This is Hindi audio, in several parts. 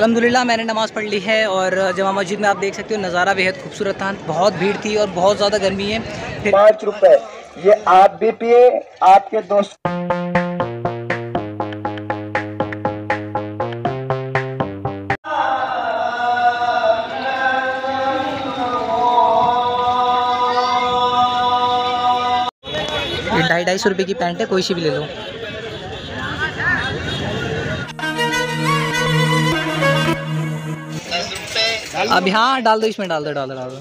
अल्हम्दुलिल्लाह मैंने नमाज़ पढ़ ली है और जमा मस्जिद में आप देख सकते हो नज़ारा बेहद खूबसूरत था। बहुत भीड़ थी और बहुत ज़्यादा गर्मी है। फिर 5 रुपए ये आप भी पिए, आपके दोस्त ये 250 रुपये की पैंट है, कोई सी भी ले लो। अब यहाँ डाल दो, इसमें डाल दो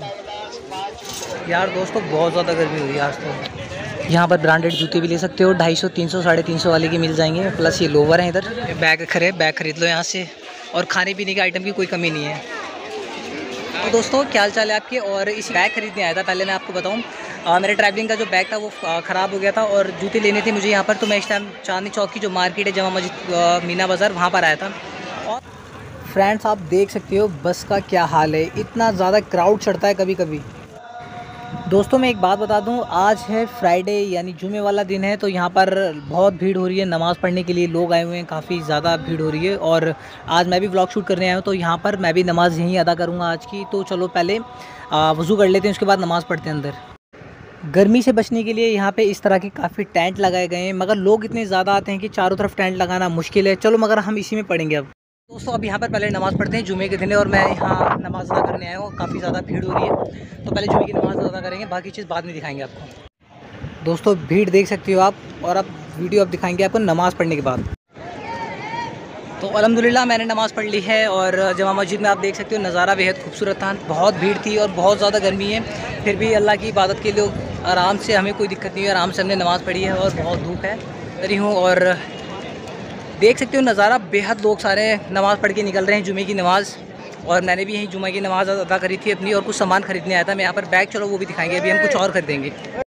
यार। दोस्तों बहुत ज़्यादा गर्मी हो रही है आज तो। यहाँ पर ब्रांडेड जूते भी ले सकते हो, 250, 300, 350 वाले के मिल जाएंगे। प्लस ये लोवर हैं इधर। बैग खरीद लो यहाँ से। और खाने पीने के आइटम की कोई कमी नहीं है। तो दोस्तों क्या हाल चाल है आपके। और इस बैग खरीदने आया था। पहले मैं आपको बताऊँ, मेरे ट्रैवलिंग का जो बैग था वो ख़राब हो गया था और जूते लेने थे मुझे यहाँ पर। तो मैं इस टाइम चांदनी चौक की जो मार्केट है जमा मस्जिद मीना बाज़ार, वहाँ पर आया था। और फ्रेंड्स आप देख सकते हो बस का क्या हाल है, इतना ज़्यादा क्राउड चढ़ता है कभी कभी। दोस्तों मैं एक बात बता दूं, आज है फ्राइडे यानी जुमे वाला दिन है। तो यहाँ पर बहुत भीड़ हो रही है, नमाज़ पढ़ने के लिए लोग आए हुए हैं, काफ़ी ज़्यादा भीड़ हो रही है। और आज मैं भी व्लॉग शूट करने आया हूँ, तो यहाँ पर मैं भी नमाज़ यहीं अदा करूँगा आज की। तो चलो पहले वज़ू कर लेते हैं, उसके बाद नमाज़ पढ़ते हैं अंदर। गर्मी से बचने के लिए यहाँ पे इस तरह के काफ़ी टेंट लगाए गए हैं, मगर लोग इतने ज़्यादा आते हैं कि चारों तरफ टेंट लगाना मुश्किल है। चलो मगर हम इसी में पढ़ेंगे अब। दोस्तों अब यहाँ पर पहले नमाज़ पढ़ते हैं, जुमे के दिन है और मैं यहाँ नमाज़ अदा करने आया हूँ। काफ़ी ज़्यादा भीड़ हो रही है, तो पहले जुमे की नमाज़ अदा करेंगे, बाकी चीज़ बाद में दिखाएंगे आपको। दोस्तों भीड़ देख सकते हो आप, और अब वीडियो अब दिखाएंगे आपको नमाज़ पढ़ने के बाद। तो अल्हम्दुलिल्लाह मैंने नमाज़ पढ़ ली है और जमा मस्जिद में आप देख सकते हो नज़ारा बेहद खूबसूरत था। बहुत भीड़ थी और बहुत ज़्यादा गर्मी है, फिर भी अल्लाह की इबादत के लिए आराम से, हमें कोई दिक्कत नहीं है, आराम से हमने नमाज़ पढ़ी है। और बहुत धूप है करी हूँ, और देख सकते हो नज़ारा बेहद। लोग सारे नमाज़ पढ़ के निकल रहे हैं जुमे की नमाज़। और मैंने भी यहीं जुमे की नमाज़ अदा करी थी अपनी, और कुछ सामान खरीदने आया था मैं यहाँ पर। बैग चलो वो भी दिखाएंगे, अभी हम कुछ और खरीदेंगे।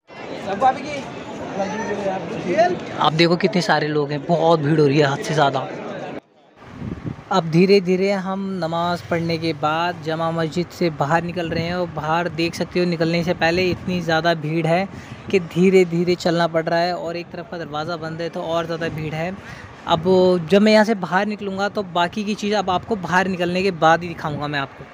आप देखो कितने सारे लोग हैं, बहुत भीड़ हो रही है हद से ज़्यादा। अब धीरे धीरे हम नमाज़ पढ़ने के बाद जमा मस्जिद से बाहर निकल रहे हैं। और बाहर देख सकते हो निकलने से पहले इतनी ज़्यादा भीड़ है कि धीरे धीरे चलना पड़ रहा है, और एक तरफ का दरवाज़ा बंद है तो और ज़्यादा भीड़ है। अब जब मैं यहाँ से बाहर निकलूँगा तो बाकी की चीज़ अब आपको बाहर निकलने के बाद ही दिखाऊँगा मैं आपको।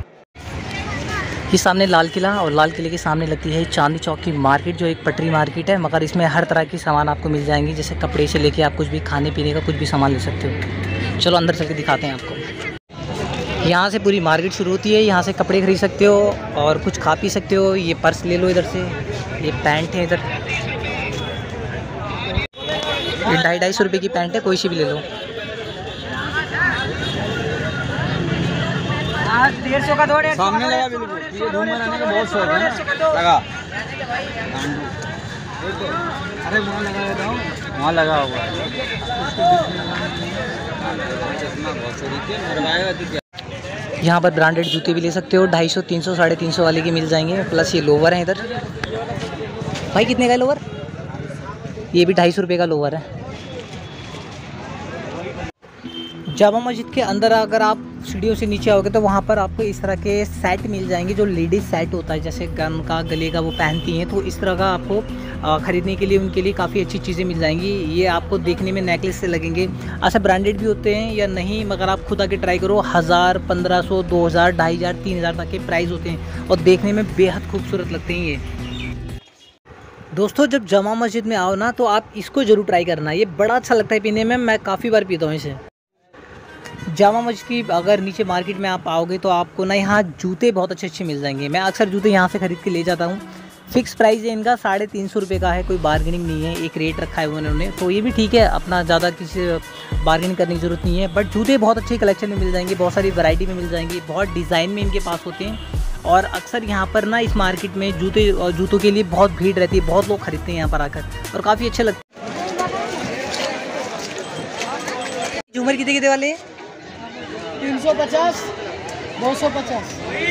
ये सामने लाल किला, और लाल किले के सामने लगती है चांदनी चौक की मार्केट, जो एक पटरी मार्केट है, मगर इसमें हर तरह की सामान आपको मिल जाएंगी। जैसे कपड़े से लेके आप कुछ भी खाने पीने का कुछ भी सामान ले सकते हो। चलो अंदर चल के दिखाते हैं आपको। यहाँ से पूरी मार्केट शुरू होती है, यहाँ से कपड़े खरीद सकते हो और कुछ खा पी सकते हो। ये पर्स ले लो इधर से, ये पैंट है इधर, ये 250 रुपये की पैंट है, कोई सी भी ले लो। 150 का दो सामने लगा, बिल्कुल ये धूम बनाने का बहुत शौक है लगा। अरे वहाँ लगा देता हूँ, वहाँ लगा हुआ है। यहाँ पर ब्रांडेड जूते भी ले सकते हो, 250, 300, 350 वाले के मिल जाएंगे। प्लस ये लोवर हैं इधर। भाई कितने का लोवर? ये भी 250 रुपये का लोवर है। जामा मस्जिद के अंदर अगर आप सीढ़ियों से नीचे आओगे तो वहाँ पर आपको इस तरह के सेट मिल जाएंगे, जो लेडीज़ सेट होता है, जैसे गन का, गले का वो पहनती हैं। तो इस तरह का आपको ख़रीदने के लिए उनके लिए काफ़ी अच्छी चीज़ें मिल जाएंगी। ये आपको देखने में नेकलेस से लगेंगे, अच्छा ब्रांडेड भी होते हैं या नहीं, मगर आप खुद आके ट्राई करो। 1000, 1500, 2000, 2500, 3000 तक के प्राइस होते हैं, और देखने में बेहद खूबसूरत लगते हैं ये। दोस्तों जब जमा मस्जिद में आओ ना तो आप इसको ज़रूर ट्राई करना, ये बड़ा अच्छा लगता है पीने में। मैं काफ़ी बार पीता हूँ इसे। जामा मस्जिद की अगर नीचे मार्केट में आप आओगे तो आपको ना यहाँ जूते बहुत अच्छे अच्छे मिल जाएंगे। मैं अक्सर जूते यहाँ से ख़रीद के ले जाता हूँ। फ़िक्स प्राइस है इनका, 350 रुपये का है, कोई बार्गेनिंग नहीं है। एक रेट रखा है उन्होंने, तो ये भी ठीक है, अपना ज़्यादा किसी बार्गेनिंग करने की ज़रूरत नहीं है। बट जूते बहुत अच्छे कलेक्शन में मिल जाएंगे, बहुत सारी वैरायटी में मिल जाएंगी, बहुत डिज़ाइन में इनके पास होते हैं। और अक्सर यहाँ पर ना इस मार्केट में जूतों के लिए बहुत भीड़ रहती है, बहुत लोग खरीदते हैं यहाँ पर आकर, और काफ़ी अच्छे लगते हैं। झूमर कितने वाले? 350, 250।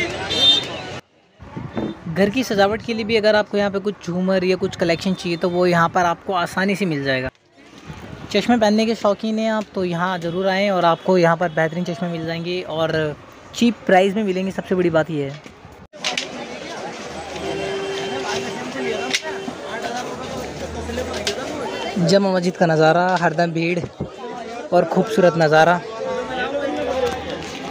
घर की सजावट के लिए भी अगर आपको यहाँ पे कुछ झूमर या कुछ कलेक्शन चाहिए तो वो यहाँ पर आपको आसानी से मिल जाएगा। चश्मे पहनने के शौकीन हैं आप तो यहाँ ज़रूर आएँ, और आपको यहाँ पर बेहतरीन चश्मे मिल जाएंगे और चीप प्राइस में मिलेंगे। सबसे बड़ी बात ये है। जमा मस्जिद का नज़ारा, हरदम भीड़ और खूबसूरत नज़ारा।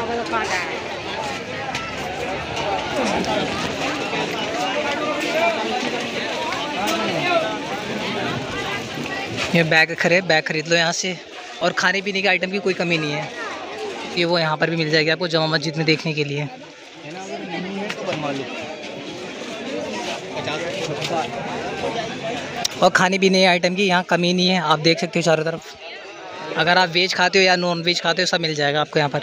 ये बैग खरीद लो यहाँ से। और खाने पीने के आइटम की कोई कमी नहीं है, ये वो यहाँ पर भी मिल जाएगी आपको जामा मस्जिद में देखने के लिए। और खाने पीने के आइटम की यहाँ कमी नहीं है, आप देख सकते हो चारों तरफ। अगर आप वेज खाते हो या नॉन वेज खाते हो सब मिल जाएगा आपको यहाँ पर।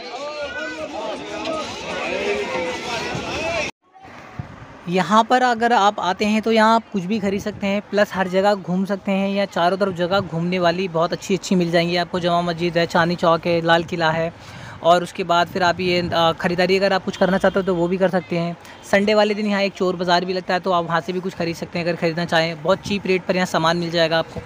यहाँ पर अगर आप आते हैं तो यहाँ आप कुछ भी खरीद सकते हैं, प्लस हर जगह घूम सकते हैं। यहाँ चारों तरफ जगह घूमने वाली बहुत अच्छी मिल जाएंगी आपको। जामा मस्जिद है, चांदनी चौक है, लाल किला है, और उसके बाद फिर आप ये ख़रीदारी अगर आप कुछ करना चाहते हो तो वो भी कर सकते हैं। संडे वाले दिन यहाँ एक चोर बाज़ार भी लगता है, तो आप वहाँ से भी कुछ खरीद सकते हैं अगर ख़रीदना चाहें। बहुत चीप रेट पर यहाँ सामान मिल जाएगा आपको।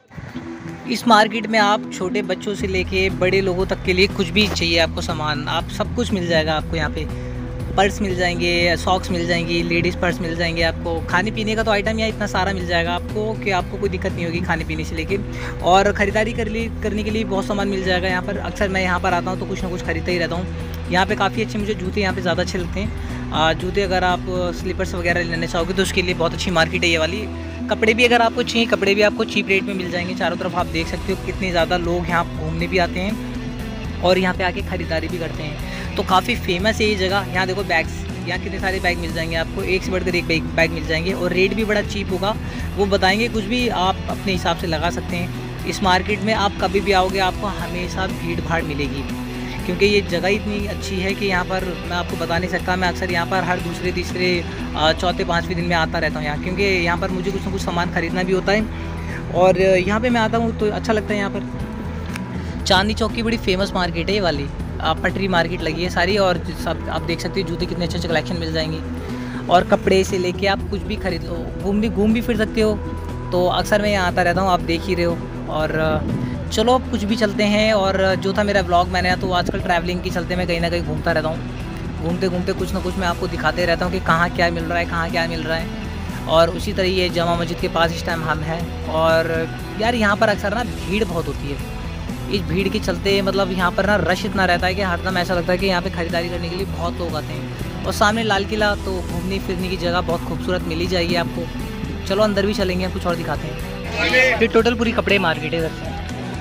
इस मार्केट में आप छोटे बच्चों से लेके बड़े लोगों तक के लिए कुछ भी चाहिए आपको सामान, आप सब कुछ मिल जाएगा आपको यहाँ पे। पर्स मिल जाएंगे, सॉक्स मिल जाएंगी, लेडीज़ पर्स मिल जाएंगे आपको। खाने पीने का तो आइटम यहाँ इतना सारा मिल जाएगा आपको कि आपको कोई दिक्कत नहीं होगी खाने पीने से लेके। और ख़रीदारी करने के लिए बहुत सामान मिल जाएगा यहाँ पर। अक्सर मैं यहाँ पर आता हूँ तो कुछ ना कुछ खरीदता ही रहता हूँ। यहाँ पे काफ़ी अच्छे मुझे जूते यहाँ पे ज़्यादा अच्छे लगते हैं। जूते अगर आप स्लीपर्स वगैरह लेना चाहोगे तो उसके लिए बहुत अच्छी मार्केट है ये वाली। कपड़े भी अगर आपको चाहिए, कपड़े भी आपको चीप रेट में मिल जाएंगे। चारों तरफ आप देख सकते हो कितने ज़्यादा लोग यहाँ घूमने भी आते हैं और यहाँ पे आके ख़रीदारी भी करते हैं। तो काफ़ी फेमस है ये जगह। यहाँ देखो बैग्स, यहाँ कितने सारे बैग मिल जाएंगे आपको, एक से बढ़कर एक बैग मिल जाएंगे और रेट भी बड़ा चीप होगा। वो बताएंगे कुछ भी आप अपने हिसाब से लगा सकते हैं। इस मार्केट में आप कभी भी आओगे आपको हमेशा भीड़ भाड़ मिलेगी, क्योंकि ये जगह इतनी अच्छी है कि यहाँ पर मैं आपको बता नहीं सकता। मैं अक्सर यहाँ पर हर दूसरे तीसरे चौथे पाँचवें दिन में आता रहता हूँ यहाँ, क्योंकि यहाँ पर मुझे कुछ ना कुछ सामान ख़रीदना भी होता है और यहाँ पे मैं आता हूँ तो अच्छा लगता है। यहाँ पर चांदनी चौक की बड़ी फेमस मार्केट है ये वाली, पटरी मार्केट लगी है सारी। और सब आप देख सकते हो जूते कितने अच्छे कलेक्शन मिल जाएंगे और कपड़े से लेके आप कुछ भी खरीद लो। घूम भी फिर सकते हो। तो अक्सर मैं यहाँ आता रहता हूँ, आप देख ही रहे हो। और चलो कुछ भी चलते हैं। और जो था मेरा ब्लॉग, मैंने तो आजकल ट्रैवलिंग की चलते मैं कहीं ना कहीं घूमता रहता हूँ। घूमते घूमते कुछ ना कुछ मैं आपको दिखाते रहता हूँ कि कहाँ क्या मिल रहा है, कहाँ क्या मिल रहा है। और उसी तरह ये जामा मस्जिद के पास इस टाइम हम हैं। और यार यहाँ पर अक्सर ना भीड़ बहुत होती है। इस भीड़ के चलते मतलब यहाँ पर ना रश इतना रहता है कि हरदम ऐसा लगता है कि यहाँ पे ख़रीदारी करने के लिए बहुत लोग आते हैं। और सामने लाल किला, तो घूमने फिरने की जगह बहुत खूबसूरत मिल ही जाएगी आपको। चलो अंदर भी चलेंगे, कुछ और दिखाते हैं। ये टोटल पूरी कपड़े मार्केट है इधर से।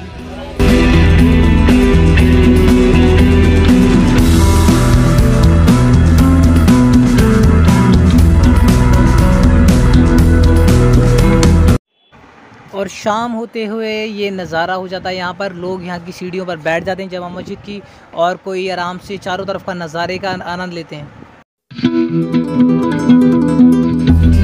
और शाम होते हुए ये नज़ारा हो जाता है। यहाँ पर लोग यहाँ की सीढ़ियों पर बैठ जाते हैं जामा मस्जिद की, और कोई आराम से चारों तरफ का नज़ारे का आनंद लेते हैं।